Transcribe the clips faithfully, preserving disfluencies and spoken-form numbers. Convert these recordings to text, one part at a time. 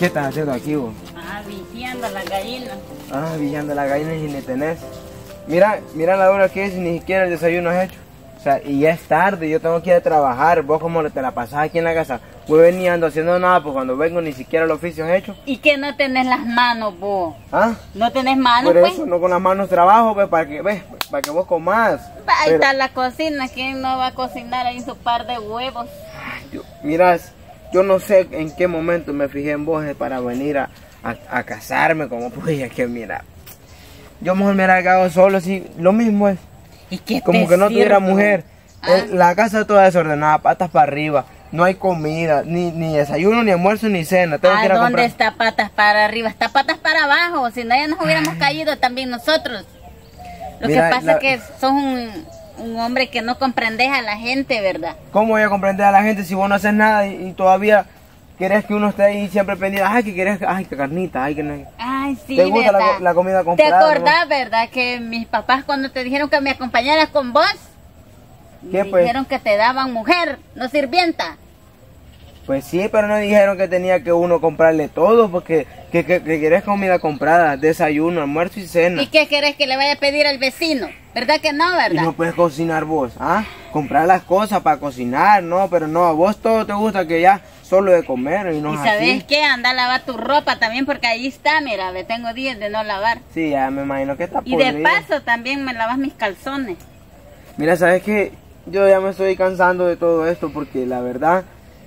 ¿Qué estás haciendo aquí vos? Ah, vigiando las gallinas. Ah, vigiando las gallinas y ni tenés. Mira, mira la hora que es y ni siquiera el desayuno has hecho. O sea, y ya es tarde, yo tengo que ir a trabajar. Vos como te la pasás aquí en la casa, voy veniendo haciendo nada, pues cuando vengo ni siquiera el oficio has hecho. ¿Y que no tenés las manos vos? ¿Ah? ¿No tenés manos, Por pues? eso, no con las manos trabajo, pues, para que, ves, para que vos comás. Ahí Pero, está la cocina, ¿quién no va a cocinar ahí su par de huevos? yo, miras, yo no sé en qué momento me fijé en vos eh, para venir a, a, a casarme, como pues, es que mira, yo mejor me hubiera quedado solo, así, lo mismo es. ¿Y qué Como te que no tuviera sirve? mujer. Ah. Eh, La casa toda desordenada, patas para arriba. No hay comida, ni, ni desayuno, ni almuerzo, ni cena. Tengo que ¿A ir a dónde comprar. está patas para arriba? Está patas para abajo. Si no, ya nos hubiéramos caído también nosotros. Lo Mira, que pasa la- es que sos un, un hombre que no comprendes a la gente, ¿verdad? ¿Cómo voy a comprender a la gente si vos no haces nada y, y todavía querés que uno esté ahí siempre pendiente? Ay, que querés, ay, que carnita, ay, que no. Ay, sí, ¿Te gusta la, ¿verdad? la comida ¿Te comprada? acordás, verdad, que mis papás cuando te dijeron que me acompañaras con vos, ¿Qué, me pues? dijeron que te daban mujer, no sirvienta? Pues sí, pero no dijeron que tenía que uno comprarle todo, porque que, que, que querés comida comprada, desayuno, almuerzo y cena. ¿Y qué querés que le vaya a pedir al vecino? ¿Verdad que no, Y verdad? no puedes cocinar vos, ¿ah? Comprar las cosas para cocinar, no, pero no, a vos todo te gusta que ya solo de comer y no ¿Y es sabes así. qué? Anda a lavar tu ropa también porque ahí está, mira, me tengo días de no lavar. Sí, ya me imagino que está Y de podrida. paso también me lavas mis calzones. Mira, ¿sabes qué? Yo ya me estoy cansando de todo esto porque la verdad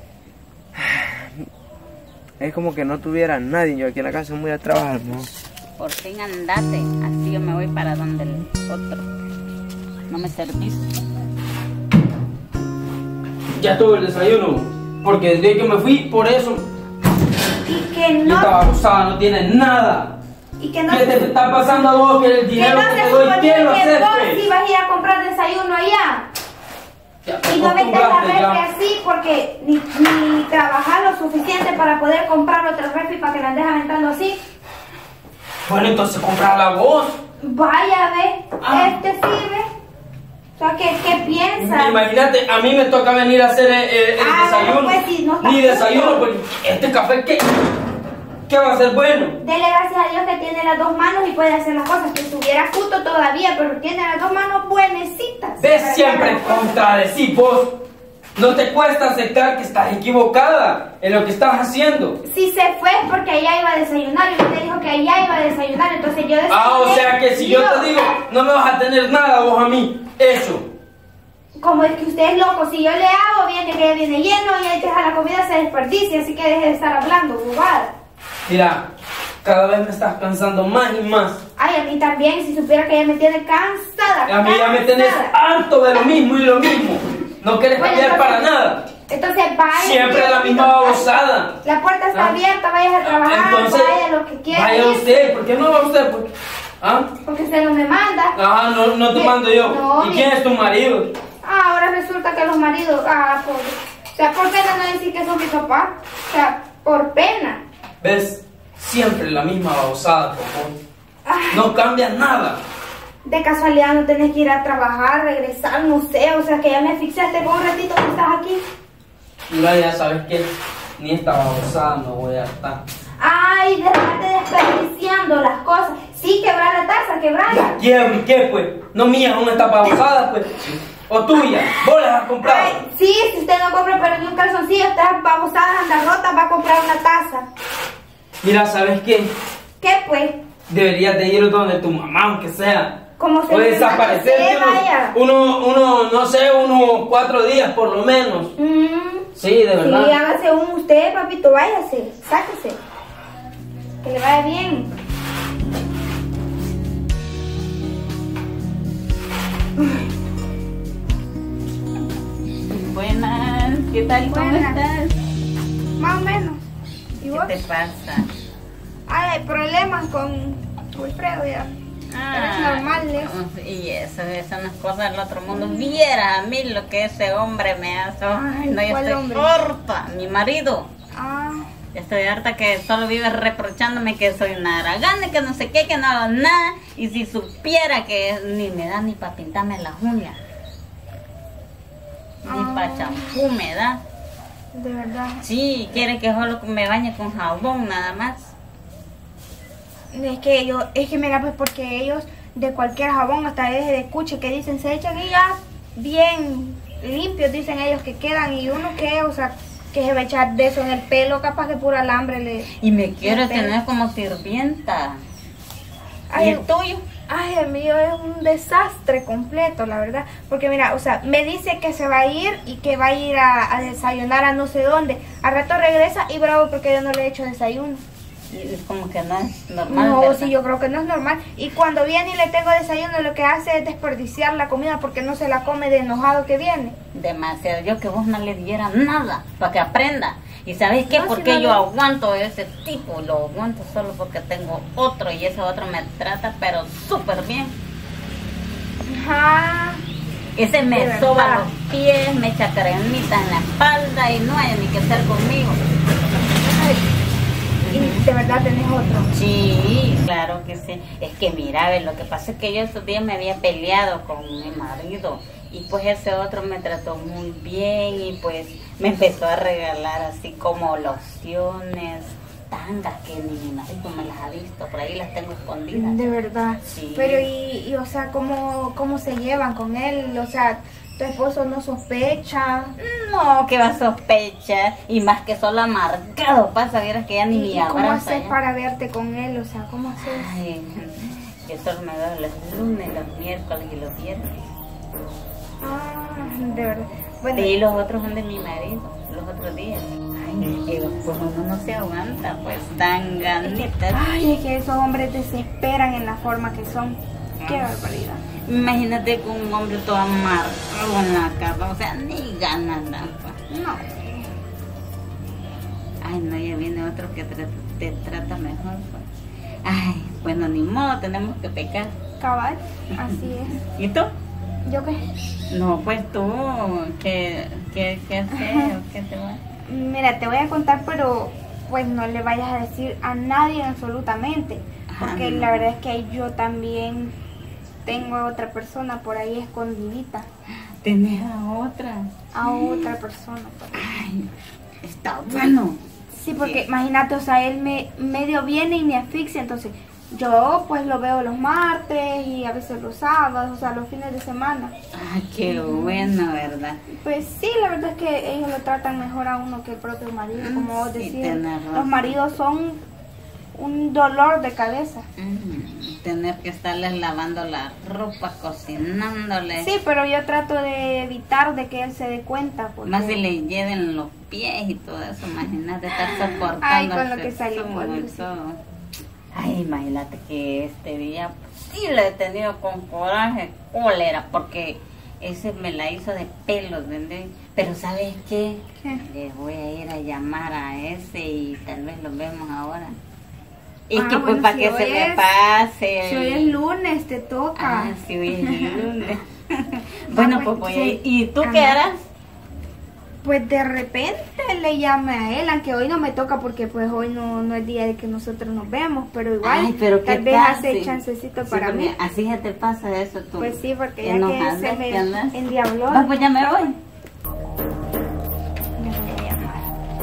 es como que no tuviera nadie. Yo aquí en la casa voy a trabajar, ¿no? Por fin andate, así yo me voy para donde el otro. No me servís. Ya tuve el desayuno, porque desde que me fui, por eso, Y que yo no, estaba abusada, no tienes nada. y que no, ¿Qué te está pasando a vos? Que el que dinero no que se te doy, ¿quién lo suponía que vos acepte? ibas a ir a comprar desayuno allá. Ya te Y no metes la acostumbraste refri ya. así porque ni, ni trabajar lo suficiente para poder comprar otra refri para que la andes aventando así. Bueno, entonces comprarla vos. Vaya, ve, Ah. este sirve. O sea, ¿qué, qué piensas? Imagínate, a mí me toca venir a hacer el, el- el Ah, desayuno. pues sí, no está Ni desayuno, justo. porque este café, ¿qué? ¿Qué va a ser bueno? Dele gracias a Dios que tiene las dos manos y puede hacer las cosas. Que estuviera justo todavía, pero tiene las dos manos buenecitas. Ves, Para siempre hacer las cosas. contradecís vos. No te cuesta aceptar que estás equivocada en lo que estás haciendo. Si se fue es porque allá iba a desayunar y usted dijo que allá iba a desayunar, entonces yo desayuné. Ah, o sea que si yo Dios, te digo, no me vas a tener nada vos a mí, eso. Como es que usted es loco, si yo le hago, viene que viene lleno y hay que dejar la comida se desperdicia, así que deje de estar hablando, bobada. Mira, cada vez me estás cansando más y más. Ay, a mí también, si supiera que ella me tiene cansada. A mí ya me tenés cansada. harto de lo mismo y lo mismo. No quieres Bueno, cambiar entonces- para nada. Entonces vaya. Siempre la misma babosada. La puerta está Ah. abierta, vaya a trabajar, Entonces, vaya lo que quiera. vaya ir, usted, ¿por qué no va usted? Pues, ¿ah? Porque usted no me manda. Ah, no, no te ¿Qué? mando yo. No, ¿Y mi- quién es tu marido? Ah, ahora resulta que los maridos, ah, por, o sea, por pena no decir que son mi papá, o sea, por pena. ¿Ves? Siempre la misma babosada, por favor. Ay, No cambia nada. de casualidad no tenés que ir a trabajar, regresar, no sé, o sea, que ya me asfixiaste por un ratito que estás aquí. Mira, ya sabes que ni esta babosada no voy a estar. Ay, déjate desperdiciando las cosas. Sí, quebrar la taza, quebrar. La quiebro y qué, pues. No mías, son estas babosadas, pues. O tuyas. Vos las has comprado. Ay, sí, si usted no compra pero ni un calzoncillo, estas babosadas andan rotas, va a comprar una taza. Mira, ¿sabes qué? ¿Qué pues? Deberías de ir donde tu mamá, aunque sea. Como se O me desaparecerte manda, vaya. unos, uno, uno, no sé, unos cuatro días por lo menos. Mm, Sí, de verdad. sí, hágase un usted, papito, váyase, sáquese. Que le vaya bien. Buenas, ¿qué tal? ¿Cómo Buenas. estás? Más o menos. ¿Y vos? ¿Qué te pasa? Ay, hay problemas con Wilfredo ya. Pero es normal, ¿eh? Y eso, eso no es cosa del otro mundo. Viera a mí lo que ese hombre me hace. Ay, no, yo ¿Cuál estoy hombre? harta. Mi marido. Ah, Ya estoy harta que solo vive reprochándome que soy una haragana, que no sé qué, que no hago nada. Y si supiera que ni me da ni para pintarme las uñas. Ni Ah. para champú me da. De verdad. Sí, quiere que solo me bañe con jabón nada más. Es que ellos, es que mira, pues porque ellos de cualquier jabón, hasta ese de cuche que dicen, se echan y ya bien limpios, dicen ellos que quedan. Y uno que, o sea, que se va a echar de eso en el pelo, capaz de puro alambre le... Y me quiero el pelo. tener como sirvienta. Ay, ¿Y el tuyo? Ay, el mío es un desastre completo, la verdad. Porque mira, o sea, me dice que se va a ir y que va a ir a, a desayunar a no sé dónde. Al rato regresa y bravo porque yo no le he hecho desayuno. Y es como que no es normal. No, ¿verdad? sí, yo creo que no es normal. Y cuando viene y le tengo desayuno, lo que hace es desperdiciar la comida porque no se la come de enojado que viene. Demasiado. Yo que vos no le dieras nada para que aprenda. ¿Y sabes qué? No, Porque si no yo le- aguanto ese tipo. Lo aguanto solo porque tengo otro y ese otro me trata pero súper bien. Ajá. Ese me De soba verdad. los pies, me echa cremita en la espalda y no hay ni que hacer conmigo. Ay, y de verdad tenés otro. Sí, claro que sí. Es que mira, ve, lo que pasa es que yo esos días me había peleado con mi marido y pues ese otro me trató muy bien y pues me empezó a regalar así como lociones, tangas que ni mi marido me las ha visto, por ahí las tengo escondidas. De verdad. Sí. Pero y, y, o sea, ¿cómo, ¿cómo se llevan con él? O sea, ¿tu esposo no sospecha? No, que va a sospechar y más que solo amargado pasa, vieras que ya ni ¿Y me cómo abraza. haces ya. para verte con él? O sea, ¿cómo haces? Ay, yo solo me veo los lunes, los miércoles y los viernes. Ah, de verdad. Bueno, Y los otros son de mi marido, los otros días. Ay, es que pues uno no se aguanta, pues dan ganitas. ay, es que esos hombres desesperan en la forma que son. Qué barbaridad. Imagínate con un hombre todo amarrado en la cama, o sea, ni ganas nada. Pues. No. Ay, no, ya viene otro que te, te trata mejor. Pues. Ay, bueno, ni modo, tenemos que pecar. Cabal, así es. ¿Y tú? ¿Yo qué? No, pues tú, ¿qué, qué, qué haces? ¿Qué te va? Mira, te voy a contar, pero pues no le vayas a decir a nadie absolutamente. Porque Ah, no. la verdad es que yo también tengo a otra persona por ahí escondidita. ¿Tenés a otra? A otra persona por ahí. Ay, está bueno. Sí, porque Sí. imagínate, o sea, él me medio viene y me asfixia, entonces yo pues lo veo los martes y a veces los sábados, o sea, los fines de semana. Ay, qué bueno, ¿verdad? Pues sí, la verdad es que ellos lo tratan mejor a uno que el propio marido, como vos Sí, decís. tenés razón. Los maridos son un dolor de cabeza. Mm, tener que estarles lavando la ropa, cocinándoles. Sí, pero yo trato de evitar de que él se dé cuenta. Porque... Más si le lleven los pies y todo eso, imagínate estar soportando. Ay, con lo ese que salió, sol bueno, y sí. todo. Ay, imagínate que este día sí le he tenido con coraje, cólera, porque ese me la hizo de pelos, ¿entendés? Pero ¿sabes qué? ¿Qué? Le voy a ir a llamar a ese y tal vez lo vemos ahora. Y Ah, que pues bueno, para si que hoy se me es- pase. Si hoy es lunes, te toca. Ah, sí, hoy es lunes. Bueno, Ah, pues pues, voy a sí. ir. ¿Y tú Ah, qué no. harás? Pues de repente le llame a él, aunque hoy no me toca porque pues hoy no, no es día de que nosotros nos vemos, pero igual Ay, pero tal qué vez tal, hace sí. chancecito Sí, para porque mí. así ya te pasa eso tú. Pues sí, porque ya que Enojada, se me ¿qué andas? endiabló. Va, pues ya me voy. Ya me voy a llamar.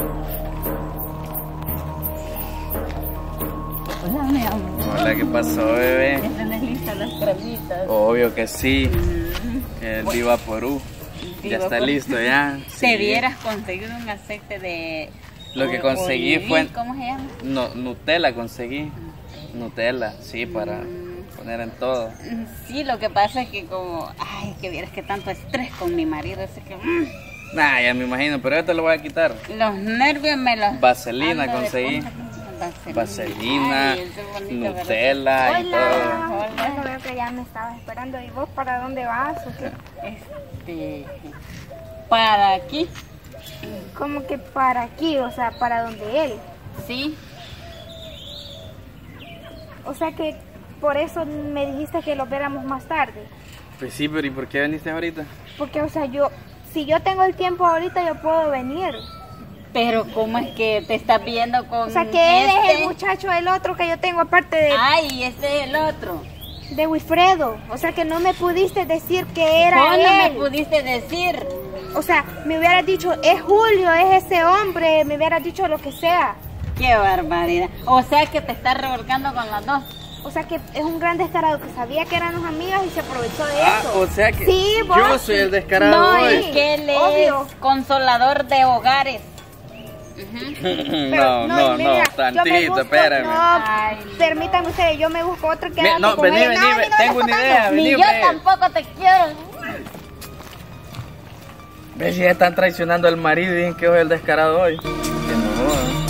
Hola, mi amor. Hola, ¿qué pasó, bebé? ¿Ya tenés listas las cremitas? Obvio que sí. Mm, El Viva Porú. Ya Viva está Porú. listo, ya. Si Sí. vieras conseguir un aceite de... Lo que o- conseguí oliví, fue- ¿Cómo se llama? No, Nutella conseguí. Nutella, sí, para Mm. poner en todo. Sí, lo que pasa es que como... Ay, que vieras que tanto estrés con mi marido, ese que... mm, Nah, ya me imagino, pero yo te lo voy a quitar. los nervios me los... Vaselina ando de conseguí. punta. Vaselina. Vaselina, Ay, ese bonito, ¿verdad? Nutella y todo. Hola. Hola. Bueno, veo que ya me estabas esperando. ¿Y vos para dónde vas o qué? Este, para aquí, Como que para aquí, o sea, para donde él. sí. O sea que por eso me dijiste que lo viéramos más tarde. Pues sí, pero ¿y por qué viniste ahorita? Porque, o sea, yo, si yo tengo el tiempo ahorita, yo puedo venir. Pero ¿cómo es que te estás viendo con O sea, que él es este? el muchacho del otro que yo tengo, aparte de, Ay, ese es el otro. de Wilfredo. O sea, que no me pudiste decir que era Vos no me él. pudiste decir. O sea, me hubieras dicho, es Julio, es ese hombre, me hubieras dicho lo que sea. Qué barbaridad. O sea que te estás revolcando con las dos. O sea que es un gran descarado que sabía que éramos amigas y se aprovechó de Ah, eso. o sea que sí, vos, yo soy el descarado No, hoy. es que él obvio. es consolador de hogares. No, no, no, mira, yo me tantito, busco- espérame. No, Ay, no. permítanme ustedes, yo me busco otro que Me- haga no, con vení, él. vení, No, a mí ve- no me tengo está una tocando. idea. Ni Vení, yo ve. tampoco te quiero. Ves si están traicionando al marido y dicen que hoy es el descarado hoy. Que no jodan.